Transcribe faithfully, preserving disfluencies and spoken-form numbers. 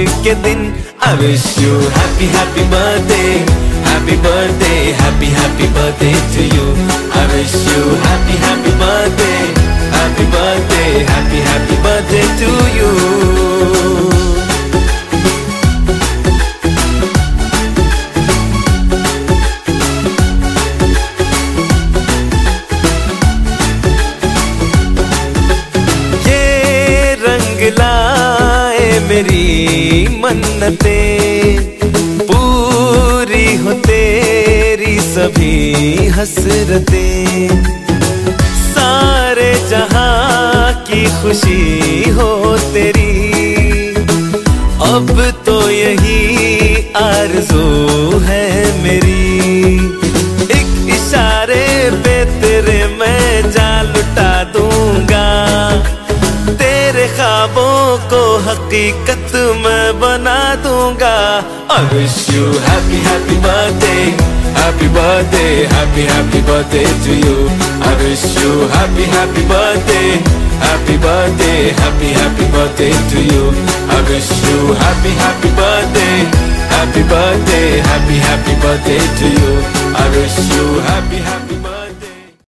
के दिन। I wish you happy happy birthday, happy birthday, happy happy birthday to you. I wish you happy happy birthday, happy birthday, happy happy birthday to you. लाए मेरी मन्नतें, पूरी हो तेरी सभी हसरतें, सारे जहां की खुशी हो तेरी। अब तो यही आरज़ू है मेरी, एक इशारे पे तेरे मैं जान लुटा दूंगा, तेरे ख्वाबों को हकीकत मैं बना दूंगा। I wish you happy happy birthday, happy birthday, happy happy birthday to you. I wish you happy happy birthday, happy birthday, happy happy birthday to you. I wish you happy happy birthday, happy birthday, happy happy birthday to you. I wish you happy happy